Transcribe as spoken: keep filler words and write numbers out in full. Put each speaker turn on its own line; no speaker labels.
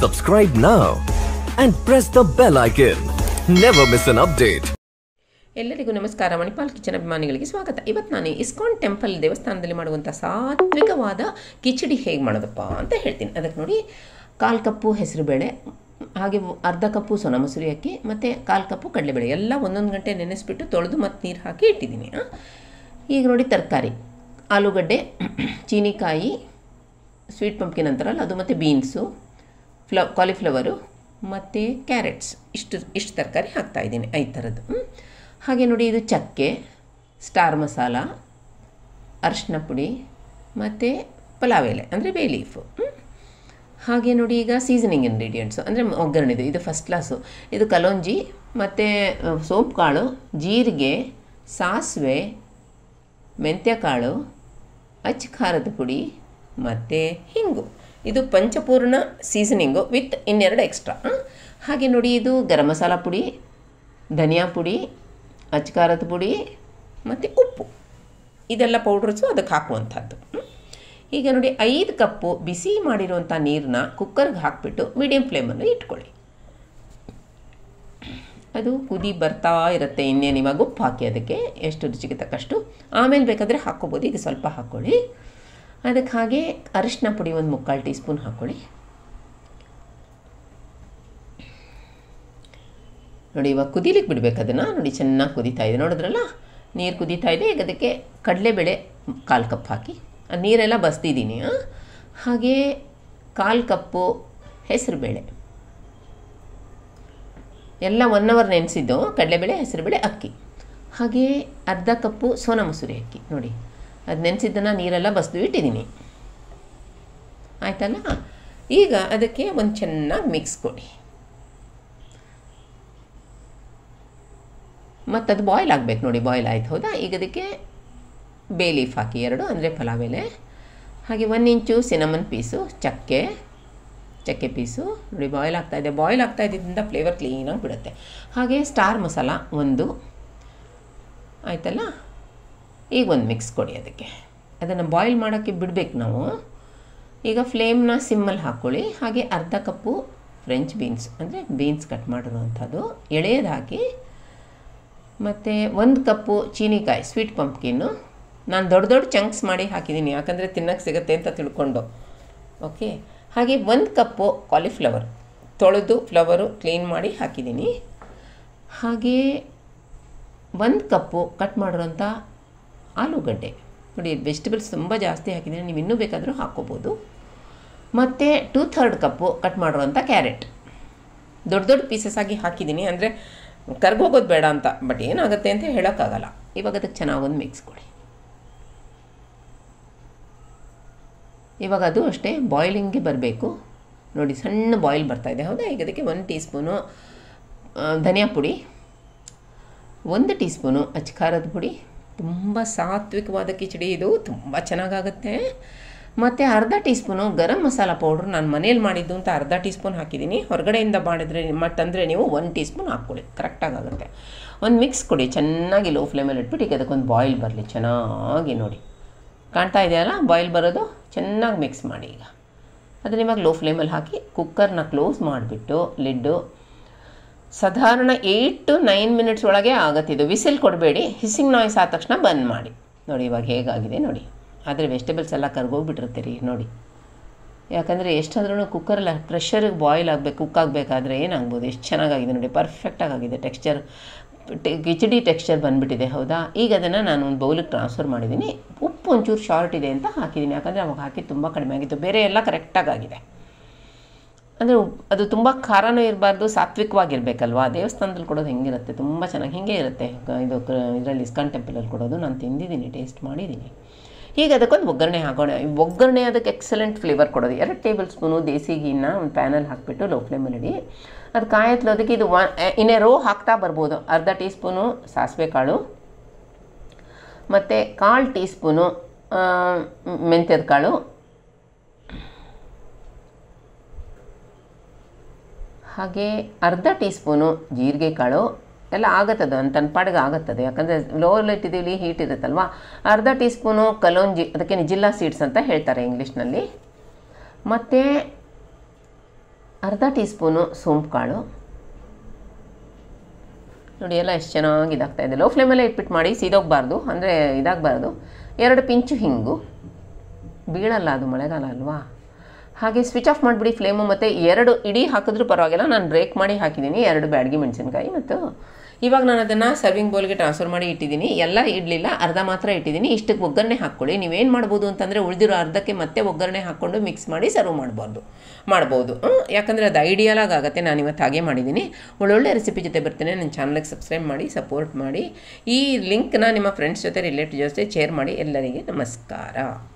Subscribe now and press the bell icon. Never miss an update.
ಎಲ್ಲರಿಗೂ ನಮಸ್ಕಾರ. Manipal kitchen ಅಭಿಮಾನಿಗಳಿಗೆ ಸ್ವಾಗತ. ಇವತ್ತು ನಾನು ಇಸ್ಕಾನ್ ಟೆಂಪಲ್ ದೇವಸ್ಥಾನದಲ್ಲಿ ಮಾಡುವಂಥ ಸಾತ್ವಿಕವಾದ ಕಿಚಡಿ ಹೇಗೆ ಮಾಡೋದಪ್ಪ ಅಂತ ಹೇಳ್ತೀನಿ. ಅದಕ್ಕೆ ನೋಡಿ, ಕಾಲು ಕಪ್ಪು ಹೆಸರುಬೇಳೆ, ಹಾಗೆ ಅರ್ಧ ಕಪ್ಪು ಸೋನಾ ಮಸೂರಿ ಅಕ್ಕಿ ಮತ್ತು ಕಾಲು ಕಪ್ಪು ಕಡಲೆಬೇಳೆ ಎಲ್ಲ ಒಂದೊಂದು ಗಂಟೆ ನೆನೆಸ್ಬಿಟ್ಟು ತೊಳೆದು ಮತ್ತು ನೀರು ಹಾಕಿ ಇಟ್ಟಿದ್ದೀನಿ. ಈಗ ನೋಡಿ, ತರಕಾರಿ ಆಲೂಗಡ್ಡೆ, ಚೀನಿಕಾಯಿ, ಸ್ವೀಟ್ ಪಂಪ್ಕಿನ್ ಅಂತಾರಲ್ಲ ಅದು, ಮತ್ತು ಬೀನ್ಸು, ಫ್ಲ ಕಾಲಿಫ್ಲವರು ಮತ್ತು ಕ್ಯಾರೆಟ್ಸ್, ಇಷ್ಟು ಇಷ್ಟು ತರಕಾರಿ ಹಾಕ್ತಾಯಿದ್ದೀನಿ, ಐದು ಥರದ್ದು. ಹಾಗೆ ನೋಡಿ, ಇದು ಚಕ್ಕೆ, ಸ್ಟಾರ್ ಮಸಾಲ, ಅರಿಶಿನ ಪುಡಿ ಮತ್ತು ಪಲಾವ್ ಎಲೆ ಅಂದರೆ ಬೇ ಲೀಫು. ಹಾಗೆ ನೋಡಿ, ಈಗ ಸೀಸನಿಂಗ್ ಇಂಗ್ರೀಡಿಯೆಂಟ್ಸು ಅಂದರೆ ಒಗ್ಗರಣೆದು, ಇದು ಫಸ್ಟ್ ಕ್ಲಾಸು. ಇದು ಕಲೋಂಜಿ ಮತ್ತು ಸೋಂಪು ಕಾಳು, ಜೀರಿಗೆ, ಸಾಸಿವೆ, ಮೆಂತ್ಯಕಾಳು, ಅಚ್ಚ ಖಾರದ ಪುಡಿ ಮತ್ತು ಹಿಂಗು. ಇದು ಪಂಚಪೂರ್ಣ ಸೀಸನಿಂಗು ವಿತ್ ಇನ್ನೆರಡು ಎಕ್ಸ್ಟ್ರಾ. ಹಾಗೆ ನೋಡಿ, ಇದು ಗರಂ ಮಸಾಲ ಪುಡಿ, ಧನಿಯಾ ಪುಡಿ, ಅಚ್ಚ ಖಾರದ ಪುಡಿ ಮತ್ತು ಉಪ್ಪು, ಇದೆಲ್ಲ ಪೌಡ್ರಸು ಅದಕ್ಕೆ ಹಾಕುವಂಥದ್ದು. ಈಗ ನೋಡಿ, ಐದು ಕಪ್ಪು ಬಿಸಿ ಮಾಡಿರುವಂಥ ನೀರನ್ನ ಕುಕ್ಕರ್ಗೆ ಹಾಕಿಬಿಟ್ಟು ಮೀಡಿಯಮ್ ಫ್ಲೇಮನ್ನು ಇಟ್ಕೊಳ್ಳಿ. ಅದು ಕುದಿ ಬರ್ತಾ ಇರುತ್ತೆ. ಇನ್ನೇನು ಇವಾಗ ಉಪ್ಪು ಹಾಕಿ ಅದಕ್ಕೆ ಎಷ್ಟು ರುಚಿಗೆ ತಕ್ಕಷ್ಟು, ಆಮೇಲೆ ಬೇಕಾದರೆ ಹಾಕ್ಕೋಬೋದು. ಈಗ ಸ್ವಲ್ಪ ಹಾಕ್ಕೊಳ್ಳಿ. ಅದಕ್ಕೆ ಹಾಗೆ ಅರಿಶಿನ ಪುಡಿ ಒಂದು ಮುಕ್ಕಾಲು ಟೀ ಸ್ಪೂನ್ ಹಾಕ್ಕೊಳ್ಳಿ. ನೋಡಿ, ಇವಾಗ ಕುದೀಲಿಕ್ಕೆ ಬಿಡಬೇಕು ಅದನ್ನು. ನೋಡಿ, ಚೆನ್ನಾಗಿ ಕುದೀತಾ ಇದೆ, ನೋಡಿದ್ರಲ್ಲ, ನೀರು ಕುದೀತಾ ಇದೆ. ಈಗ ಅದಕ್ಕೆ ಕಡಲೆಬೇಳೆ ಕಾಲು ಕಪ್ ಹಾಕಿ, ಆ ನೀರೆಲ್ಲ ಬಸ್ತಿದ್ದೀನಿ. ಹಾಗೆ ಕಾಲು ಕಪ್ಪು ಹೆಸರುಬೇಳೆ, ಎಲ್ಲ ಒನ್ ಅವರ್ ನೆನೆಸಿದ್ದು ಕಡಲೆಬೇಳೆ, ಹೆಸರುಬೇಳೆ, ಅಕ್ಕಿ. ಹಾಗೆ ಅರ್ಧ ಕಪ್ಪು ಸೋನಾ ಮಸೂರಿ ಅಕ್ಕಿ, ನೋಡಿ ಅದು ನೆನೆಸಿದ್ದನ್ನು ನೀರೆಲ್ಲ ಬಸ್ದು ಇಟ್ಟಿದ್ದೀನಿ, ಆಯ್ತಲ್ಲ. ಈಗ ಅದಕ್ಕೆ ಒಂದು ಚೆನ್ನಾಗಿ ಮಿಕ್ಸ್ ಕೊಡಿ. ಮತ್ತು ಅದು ಬಾಯ್ಲ್ ಆಗಬೇಕು. ನೋಡಿ, ಬಾಯ್ಲ್ ಆಯ್ತು, ಹೌದಾ. ಈಗ ಅದಕ್ಕೆ ಬೇ ಲೀಫ್ ಹಾಕಿ ಎರಡು, ಅಂದರೆ ಪಲಾವ್ ಎಲೆ. ಹಾಗೆ ಒಂದು ಇಂಚು ಸಿನಮನ್ ಪೀಸು, ಚಕ್ಕೆ ಚಕ್ಕೆ ಪೀಸು. ನೋಡಿ, ಬಾಯ್ಲ್ ಆಗ್ತಾಯಿದೆ. ಬಾಯ್ಲ್ ಆಗ್ತಾ ಇದ್ದಿದ್ದರಿಂದ ಫ್ಲೇವರ್ ಕ್ಲೀನಾಗಿ ಬಿಡುತ್ತೆ. ಹಾಗೆ ಸ್ಟಾರ್ ಮಸಾಲ ಒಂದು, ಆಯ್ತಲ್ಲ. ಈಗ ಒಂದು ಮಿಕ್ಸ್ ಕೊಡಿ ಅದಕ್ಕೆ. ಅದನ್ನು ಬಾಯ್ಲ್ ಮಾಡೋಕ್ಕೆ ಬಿಡಬೇಕು ನಾವು. ಈಗ ಫ್ಲೇಮ್ನ ಸಿಮ್ಮಲ್ಲಿ ಹಾಕ್ಕೊಳ್ಳಿ. ಹಾಗೆ ಅರ್ಧ ಕಪ್ಪು ಫ್ರೆಂಚ್ ಬೀನ್ಸ್ ಅಂದರೆ ಬೀನ್ಸ್ ಕಟ್ ಮಾಡಿರುವಂಥದ್ದು ಎಳೆಯದು ಹಾಕಿ, ಮತ್ತು ಒಂದು ಕಪ್ಪು ಚೀನಿಕಾಯಿ, ಸ್ವೀಟ್ ಪಂಪ್ಕಿನ್ನು. ನಾನು ದೊಡ್ಡ ದೊಡ್ಡ ಚಂಕ್ಸ್ ಮಾಡಿ ಹಾಕಿದ್ದೀನಿ, ಯಾಕಂದರೆ ತಿನ್ನೋಕ್ಕೆ ಸಿಗುತ್ತೆ ಅಂತ ತಿಳ್ಕೊಂಡು. ಓಕೆ. ಹಾಗೆ ಒಂದು ಕಪ್ಪು ಕಾಲಿಫ್ಲವರ್, ತೊಳೆದು ಫ್ಲವರು ಕ್ಲೀನ್ ಮಾಡಿ ಹಾಕಿದ್ದೀನಿ. ಹಾಗೆ ಒಂದು ಕಪ್ಪು ಕಟ್ ಮಾಡಿರೋಂಥ ಆಲೂಗಡ್ಡೆ. ನೋಡಿ, ವೆಜಿಟೇಬಲ್ಸ್ ತುಂಬ ಜಾಸ್ತಿ ಹಾಕಿದ್ದೀನಿ, ನೀವು ಇನ್ನೂ ಬೇಕಾದರೂ ಹಾಕ್ಕೋಬೋದು. ಮತ್ತು ಟೂ ಥರ್ಡ್ ಕಪ್ಪು ಕಟ್ ಮಾಡಿರೋಂಥ ಕ್ಯಾರೆಟ್, ದೊಡ್ಡ ದೊಡ್ಡ ಪೀಸಸ್ ಆಗಿ ಹಾಕಿದ್ದೀನಿ, ಅಂದರೆ ಕರ್ಗೋಗೋದು ಬೇಡ ಅಂತ. ಬಟ್ ಏನಾಗುತ್ತೆ ಅಂತ ಹೇಳೋಕ್ಕಾಗಲ್ಲ. ಇವಾಗ ಅದಕ್ಕೆ ಚೆನ್ನಾಗೊಂದು ಮಿಕ್ಸ್ ಕೊಡಿ. ಇವಾಗ ಅದು ಅಷ್ಟೇ ಬಾಯ್ಲಿಂಗ್ಗೆ ಬರಬೇಕು. ನೋಡಿ, ಸಣ್ಣ ಬಾಯ್ಲ್ ಬರ್ತಾಯಿದೆ, ಹೌದಾ. ಈಗ ಅದಕ್ಕೆ ಒಂದು ಟೀ ಸ್ಪೂನು ಧನಿಯಾ ಪುಡಿ, ಒಂದು ಟೀ ಸ್ಪೂನು ಅಚ್ಚ ಖಾರದ ಪುಡಿ. ತುಂಬ ಸಾತ್ವಿಕವಾದ ಕಿಚಡಿ ಇದು, ತುಂಬ ಚೆನ್ನಾಗಾಗುತ್ತೆ. ಮತ್ತು ಅರ್ಧ teaspoon garam masala powder, ನಾನು ಮನೇಲಿ ಮಾಡಿದ್ದು ಅಂತ ಅರ್ಧ ಟೀ ಸ್ಪೂನ್ ಹಾಕಿದ್ದೀನಿ. ಹೊರಗಡೆಯಿಂದ ಮಾಡಿದ್ರೆ ಮಟ್ಟಂದರೆ ನೀವು ಒಂದು ಟೀ ಸ್ಪೂನ್ ಹಾಕ್ಕೊಳ್ಳಿ, ಕರೆಕ್ಟಾಗುತ್ತೆ. ಒಂದು ಮಿಕ್ಸ್ ಕೊಡಿ ಚೆನ್ನಾಗಿ, ಲೋ ಫ್ಲೇಮಲ್ಲಿ ಇಟ್ಬಿಟ್ಟು. ಈಗ ಅದಕ್ಕೊಂದು ಬಾಯ್ಲ್ ಬರಲಿ ಚೆನ್ನಾಗಿ. ನೋಡಿ, ಕಾಣ್ತಾ ಇದೆಯಲ್ಲ ಬಾಯ್ಲ್ ಬರೋದು. ಚೆನ್ನಾಗಿ ಮಿಕ್ಸ್ ಮಾಡಿ. ಈಗ ಅದನ್ನ ಇವಾಗ ಲೋ ಫ್ಲೇಮಲ್ಲಿ ಹಾಕಿ ಕುಕ್ಕರ್ನ ಕ್ಲೋಸ್ ಮಾಡಿಬಿಟ್ಟು ಲಿಡ್ಡು ಸಾಧಾರಣ ಏಯ್ಟ್ ಟು ನೈನ್ ಮಿನಿಟ್ಸ್ ಒಳಗೆ ಆಗುತ್ತಿದ್ದು. ವಿಸಿಲ್ ಕೊಡಬೇಡಿ, ಹಿಸ್ಸಿಂಗ್ ನಾಯ್ಸ್ ಆದ ತಕ್ಷಣ ಬಂದ್ ಮಾಡಿ. ನೋಡಿ, ಇವಾಗ ಹೇಗಾಗಿದೆ ನೋಡಿ. ಆದರೆ ವೆಜಿಟೇಬಲ್ಸ್ ಎಲ್ಲ ಕರ್ಗೋಗ್ಬಿಟ್ಟಿರುತ್ತೆ ರೀ, ನೋಡಿ. ಯಾಕಂದರೆ ಎಷ್ಟಾದ್ರೂ ಕುಕ್ಕರಲ್ಲಿ ಪ್ರೆಷರಿಗೆ ಬಾಯ್ಲ್ ಆಗಬೇಕು, ಕುಕ್ ಆಗಬೇಕಾದ್ರೆ ಏನಾಗ್ಬೋದು. ಎಷ್ಟು ಚೆನ್ನಾಗಾಗಿದೆ ನೋಡಿ, ಪರ್ಫೆಕ್ಟಾಗಿ ಆಗಿದೆ. ಟೆಕ್ಸ್ಚರ್, ಕಿಚಡಿ ಟೆಕ್ಸ್ಚರ್ ಬಂದುಬಿಟ್ಟಿದೆ, ಹೌದಾ. ಈಗ ಅದನ್ನು ನಾನು ಒಂದು ಬೌಲಿಗೆ ಟ್ರಾನ್ಸ್ಫರ್ ಮಾಡಿದ್ದೀನಿ. ಉಪ್ಪು ಒಂಚೂರು ಶಾರ್ಟ್ ಇದೆ ಅಂತ ಹಾಕಿದ್ದೀನಿ, ಯಾಕಂದರೆ ಅವಾಗ ಹಾಕಿ ತುಂಬ ಕಡಿಮೆ ಆಗಿತ್ತು. ಬೇರೆ ಎಲ್ಲ ಕರೆಕ್ಟಾಗಿದೆ. ಅಂದರೆ ಅದು ತುಂಬ ಖಾರನೂ ಇರಬಾರ್ದು, ಸಾತ್ವಿಕವಾಗಿರಬೇಕಲ್ವಾ. ದೇವಸ್ಥಾನದಲ್ಲಿ ಕೊಡೋದು ಹೆಂಗಿರುತ್ತೆ, ತುಂಬ ಚೆನ್ನಾಗಿ ಹಿಂಗೆ ಇರುತ್ತೆ. ಇದು ಇದರಲ್ಲಿ ಇಸ್ಕಾನ್ ಟೆಂಪಲಲ್ಲಿ ಕೊಡೋದು ನಾನು ತಿಂದಿದ್ದೀನಿ, ಟೇಸ್ಟ್ ಮಾಡಿದ್ದೀನಿ. ಈಗ ಅದಕ್ಕೊಂದು ಒಗ್ಗರಣೆ ಹಾಕೋಣ. ಒಗ್ಗರಣೆ ಅದಕ್ಕೆ ಎಕ್ಸಲೆಂಟ್ ಫ್ಲೇವರ್ ಕೊಡೋದು. ಎರಡು ಟೇಬಲ್ ಸ್ಪೂನು ದೇಸಿ ಗೀನ ಒಂದು ಪ್ಯಾನಲ್ಲಿ ಹಾಕಿಬಿಟ್ಟು ಲೋ ಫ್ಲೇಮಲ್ಲಿ ಇಡಿ. ಅದು ಕಾಯತ್ಲೋದಕ್ಕೆ ಇದು ಒನ್ ಇನ್ನೇ ರೋ ಹಾಕ್ತಾ ಬರ್ಬೋದು. ಅರ್ಧ ಟೀ ಸ್ಪೂನು ಸಾಸಿವೆ ಕಾಳು, ಮತ್ತು ಕಾಲು ಟೀ ಸ್ಪೂನು ಮೆಂತ್ಯದ ಕಾಳು, ಹಾಗೆ ಅರ್ಧ ಟೀ ಸ್ಪೂನು ಜೀರಿಗೆ ಕಾಳು. ಎಲ್ಲ ಆಗುತ್ತದೆ, ಒಂದು ತನ್ನ ಪಾಡಿಗೆ ಆಗುತ್ತದೆ. ಯಾಕಂದರೆ ಲೋವಲ್ಲಿ ಇಟ್ಟಿದ್ದೀವಿ, ಹೀಟ್ ಇರುತ್ತಲ್ವ. ಅರ್ಧ ಟೀ ಸ್ಪೂನು ಕಲೋಂಜಿ, ಅದಕ್ಕೆ ನಿಜಿಲ್ಲಾ ಸೀಡ್ಸ್ ಅಂತ ಹೇಳ್ತಾರೆ ಇಂಗ್ಲೀಷ್ನಲ್ಲಿ. ಮತ್ತು ಅರ್ಧ ಟೀ ಸ್ಪೂನು ಸೋಂಪು ಕಾಳು ನೋಡಿ, ಎಲ್ಲ ಎಷ್ಟು ಚೆನ್ನಾಗಿ ಇದಾಗ್ತಾಯಿದೆ. ಲೋ ಫ್ಲೇಮಲ್ಲೇ ಇಟ್ಬಿಟ್ಟು ಮಾಡಿ, ಸೀದೋಗಬಾರ್ದು, ಅಂದರೆ ಇದಾಗಬಾರ್ದು. ಎರಡು ಪಿಂಚು ಹಿಂಗು, ಬೀಳಲ್ಲ ಅದು ಮಳೆಗಾಲ ಅಲ್ವಾ. ಹಾಗೆ ಸ್ವಿಚ್ ಆಫ್ ಮಾಡಿಬಿಡಿ ಫ್ಲೇಮು. ಮತ್ತು ಎರಡು ಇಡೀ ಹಾಕಿದ್ರೂ ಪರವಾಗಿಲ್ಲ, ನಾನು ಬ್ರೇಕ್ ಮಾಡಿ ಹಾಕಿದ್ದೀನಿ ಎರಡು ಬ್ಯಾಡಗಿ ಮೆಣಸಿನ್ಕಾಯಿ. ಮತ್ತು ಇವಾಗ ನಾನು ಅದನ್ನು ಸರ್ವಿಂಗ್ ಬೌಲ್ಗೆ ಟ್ರಾನ್ಸ್ಫರ್ ಮಾಡಿ ಇಟ್ಟಿದ್ದೀನಿ. ಎಲ್ಲ ಇಡಲಿಲ್ಲ, ಅರ್ಧ ಮಾತ್ರ ಇಟ್ಟಿದ್ದೀನಿ. ಇಷ್ಟಕ್ಕೆ ಒಗ್ಗರಣೆ ಹಾಕ್ಕೊಳ್ಳಿ. ನೀವೇನು ಮಾಡ್ಬೋದು ಅಂತಂದರೆ ಉಳಿದಿರೋ ಅರ್ಧಕ್ಕೆ ಮತ್ತೆ ಒಗ್ಗರಣೆ ಹಾಕ್ಕೊಂಡು ಮಿಕ್ಸ್ ಮಾಡಿ ಸರ್ವ್ ಮಾಡ್ಬೋದು ಮಾಡ್ಬೋದು ಯಾಕಂದರೆ ಅದು ಐಡಿಯಲಾಗಿ ಆಗುತ್ತೆ. ನಾನು ಇವತ್ತು ಹಾಗೆ ಮಾಡಿದ್ದೀನಿ. ಒಳ್ಳೊಳ್ಳೆ ರೆಸಿಪಿ ಜೊತೆ ಬರ್ತೇನೆ. ನನ್ನ ಚಾನಲ್ಗೆ ಸಬ್ಸ್ಕ್ರೈಬ್ ಮಾಡಿ, ಸಪೋರ್ಟ್ ಮಾಡಿ. ಈ ಲಿಂಕ್ನ ನಿಮ್ಮ ಫ್ರೆಂಡ್ಸ್ ಜೊತೆ, ರಿಲೇಟಿವ್ ಜೊತೆ ಶೇರ್ ಮಾಡಿ. ಎಲ್ಲರಿಗೆ ನಮಸ್ಕಾರ.